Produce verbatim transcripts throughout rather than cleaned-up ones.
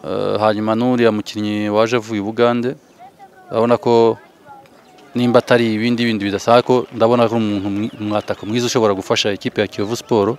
hanyuma n'uriya mukinnyi waje avuye Bugande urabona ko nimba atari ibindi bindi bidasaba ko ndabona ko umuntu mwataka mwiza ushobora gufasha ikipe ya Kiyovu Sport.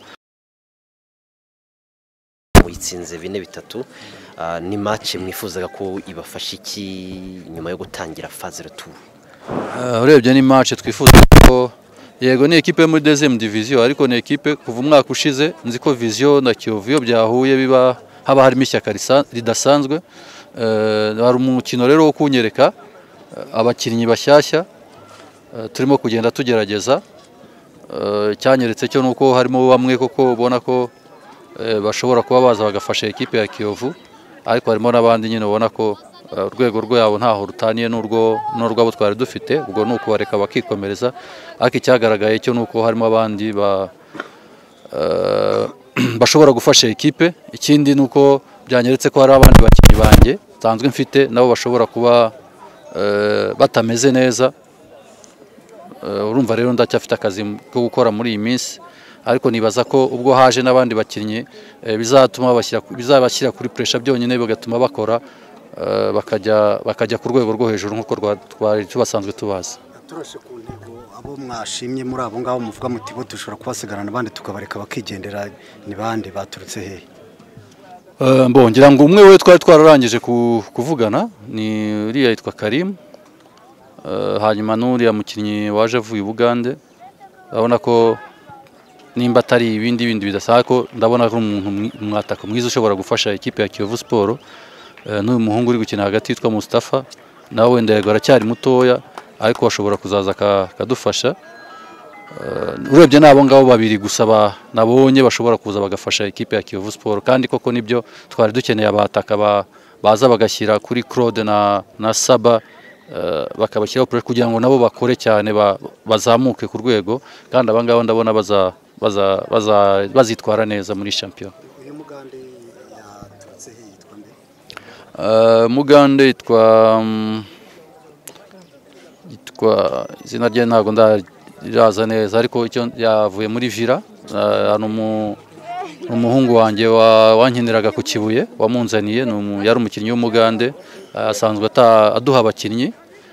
Itsinze bine bitatu ni match mwifuzaga ko ibafasha iki nyuma yo gutangira phase retour? Urebye ni match twifuza ko yego ni equipe muri deuxième division ariko ni equipe kuva umwaka ushize nzi ko Vision na Kiyovu yo byahuye biba haba harimo ishyaka ridasanzwe. Hari umukino rero wo kunyereka abakinnyi bashyashya turimo kugenda tugerageza. Cyanyeretse cyo nuko harimo bamwe koko ubona ko bashobora kuba baza bagafasha equipe ya Kiyovu ariko harimo nabandi nyine ubona ko urwego rwabo ntaho rutaniye n'urwo n'urwabo twari dufite, ubwo nuko bareka bakikomereza. Ariko icyagaragaye cyo nuko harimo abandi ba bashobora gufasha equipe. Ikindi nuko byanyeretse ko hari abandi bakinnyi banjye tanzwe mfite nabo bashobora kuba batameze neza. Urumva rero ndacyafite akazi ko gukora muri iyi minsi, ariko nibaza ko ubwo haje n'abandi bakinnyi bizatuma bashyira bizabashyira kuri pressure byonyine bigatuma bakora bakajya bakajya ku rwego rwo hejuru nkuko twari tubasanzwe tubaza. Turashe ku ntego abo mwashimye muri abo ngabo muvuga muti bo dushobora kubasigarana abandi tukabareka bakigendera, ni bande baturutse he? Uh, mbongira ngo umwe we twari twararangije kuvugana ni uriya yitwa Karim. Uh, hanyuma n'uriya mukinnyi waje avuye Bugande urabona ko nimba atari ibindi bindi bidasaba ko ndabona ko umuntu mwataka mwiza ushobora gufasha ikipe ya Kiyovu Sport. Uh, n'uyu muhungu uri gukina hagati yitwa Mustafa nawe wenda yego aracyari mutoya ariko bashobora kuzaza kadufasha. Uh, urebye nabo ngabo babiri gusaba nabonye bashobora kuza bagafasha equipe ya Kiyovu Sport, kandi koko nibyo twari dukeneye abataka ba, baza bagashyira kuri Claude na na Saba uh, bakabashyiraho pressure kugira ngo nabo bakore cyane ba, bazamuke ku rwego, kandi abangabo ndabona baza baza baza bazitwara neza muri champion. Uyu Mugande yaturutse he yitwa nde? Uh, Mugande yitwa um, yitwa izina rye ntago nda iraza neza ariko icyo yavuye muri Vira. Hano umuhungu wanjye wankiniraga ku Kibuye wamunzaniye yari umukinnyi w'Umugande, asanzwe aduha abakinnyi.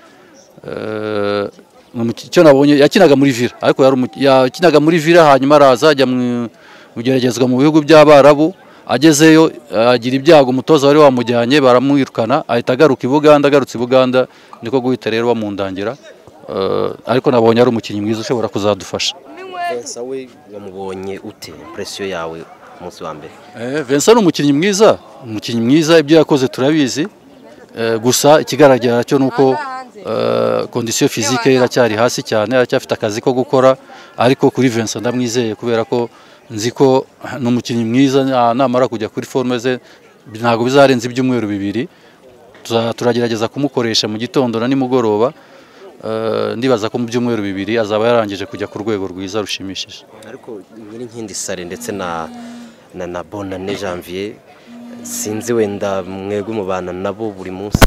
Icyo nabonye yakinaga muri Vira ariko yakinaga muri Vira hanyuma araza ajya mu geragezwa mu bihugu by'Abarabu. Agezeyo agira ibyago umutoza wari wamujyanye baramwirukana ahita agaruka i Buganda. Agarutse i Buganda niko guhita rero bamundangira. Uh, ariko nabonye ari umukinnyi mwiza ushobora kuzadufasha. Vincent we wamubonye ute impression yawe umunsi wa mbere? Eh Vincent ni umukinnyi mwiza, umukinnyi mwiza ibyo yakoze turabizi. Uh, gusa ikigaragara cyo nuko uh, condition physique iracyari hasi cyane, aracyafite akazi ko gukora, ariko kuri Vincent ndamwizeye kubera ko nzi ko ni umukinnyi mwiza. Namara kujya kuri forme ze ntago bizarenza ibyumweru bibiri, turagerageza kumukoresha mu gitondo na nimugoroba. Uh, ndibaza ko mu byumweru bibiri azaba yarangije kujya ku rwego rwiza rushimishije. Ariko muri Nkindi Sare ndetse na na, na Bonane Janvier sinzi wenda mwego mubana nabo buri munsi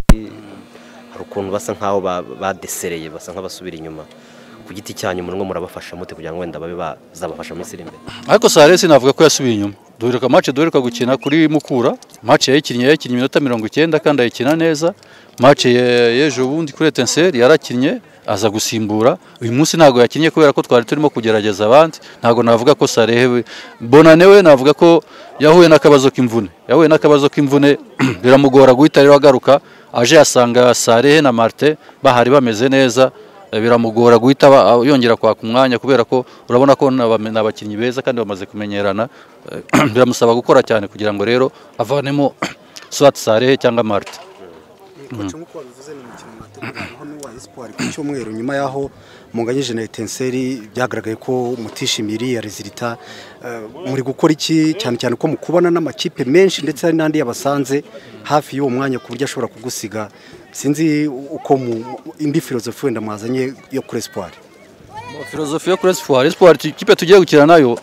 hari ukuntu basa nkaho badesereye ba basa nk'abasubira inyuma, ku giti cyanyu murimo murabafasha mute kugira ngo wenda babe bazabafasha mu isiri imbere? Ariko Sare sinavuga ko yasubiye inyuma. Duheruka match duheruka gukina kuri Mukura, match yayikinnye yakinnye iminota mirongo icyenda kandi ayikina neza. Match yejo bundi kuri Etincelle yarakinnye aza gusimbura. Uyu munsi ntago yakinnye kubera ko twari turimo kugerageza abandi. Ntago navuga ko Sarehe. Bonane we navuga ko yahuye n'akabazo k'imvune. Yahuye n'akabazo k'imvune biramugora guhita rero agaruka, aje asanga Sarehe na Martin bahari bameze neza. Biramugora guhita yongera kwaka umwanya kubera ko urabona ko n'abakinnyi beza kandi bamaze kumenyerana. Biramusaba gukora cyane kugira ngo rero avanemo soit Sarehe cyangwa Martin. Kocho nkuko bivuze ni umukino mwateguranaho n'uwa Espoir ku cyumweru nyuma yaho munganyije na Etincelle byagaragaye ko mutishimiri ya resultat. Uh, muri gukora iki cyane cyane ko mukubana n'amakipe menshi ndetse hari nandi yabasanze hafi y'uwo mwanya ku buryo ashobora kugusiga? Sinzi uko mu indi filozofi wenda mwazanye yo kuri Espoir. Filozofi yo kuri Espoir, Espoir ikipe tugiye gukina nayo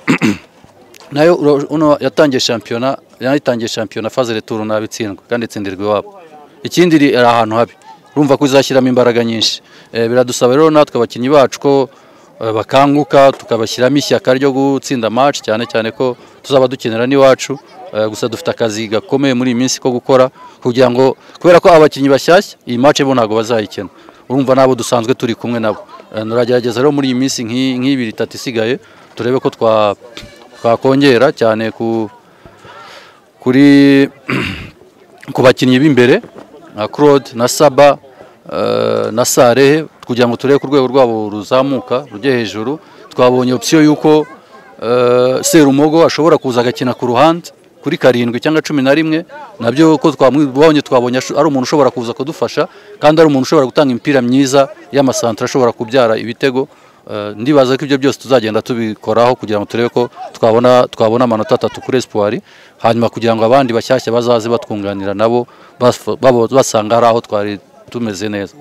nayo uno yatangiye championnat, yatangiye championnat phase retour nabitsindwa kandi itsindirwe wabo. Ikindi ari ahantu habi, urumva ko izashyiramo imbaraga nyinshi. E, biradusaba rero natwe abakinnyi bacu ko eh, bakanguka tukabashyiramo ishyaka ryo gutsinda match cyane cyane ko tuzaba dukenera n'iwacu. Eh, gusa dufite akazi gakomeye muri iyi minsi ko gukora kugira ngo kubera ko abakinnyi bashyashya iyi match bo ntago bazayikena, urumva nabo dusanzwe turi kumwe nabo. Eh, nuragerageza rero muri iyi minsi nk'ibiri itatu isigaye turebe ko twa twakongera cyane ku kuri ku bakinnyi b'imbere nka Claude na Saba uh, na Sarehe kugira ngo turebe ku rwego rwabo ruzamuka rujye hejuru. Twabonye option yuko uh, Serumogo ashobora kuza agakina ku ruhande kuri karindwi cyangwa cumi na rimwe, nabyo ko twamubonye twabonye ari umuntu ushobora kuza kudufasha kandi ari umuntu ushobora gutanga impira myiza y'amasantra ashobora kubyara ibitego. Uh, ndibaza ko ibyo byose tuzagenda tubikoraho kugira ngo turebe ko twabona twabona amanota atatu kuri Espoir, hanyuma kugira ngo abandi bashyashya bazaze batwunganira nabo basanga ari aho twari tumeze neza.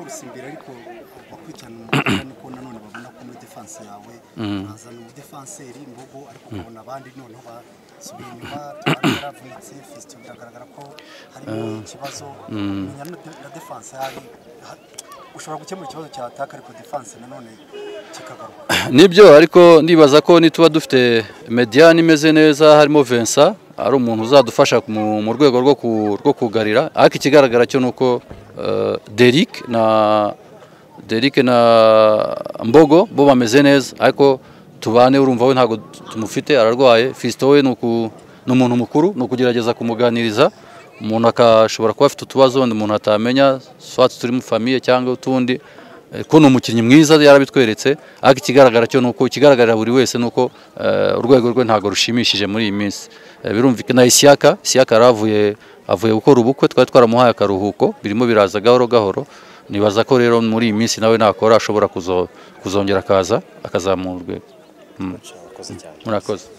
ushobora gukemura ikibazo cya attack ariko defense nanone kikagaruka. Nibyo, ariko ndibaza ko nituba dufite mediane imeze neza, harimo Vincent ari umuntu uzadufasha mu rwego rwo rwo kugarira, ariko ikigaragara cyo nuko uh, Derrick na Derrick na Mbogo bo bameze neza, ariko tubane urumva we ntago tumufite, ararwaye. Fiston we nuko n'umuntu mukuru no kugerageza kumuganiriza, umuntu akashobora kuba afite utubazo umuntu atamenya swat turi mu famille cyangwa utundi, ko n'umukinnyi mwiza yarabitweretse, ariko ikigaragara cyo nuko ikigaragara buri wese nuko urwego rwe ntago rushimishije muri iyi minsi. Birumvikana Isiaka Isiaka aravuye avuye gukora ubukwe, twari twaramuhaye akaruhuko, birimo biraza gahoro gahoro. Nibaza ko rero muri iyi minsi nawe nakora ashobora kuzongera akaza akazamura urwego. Murakoze.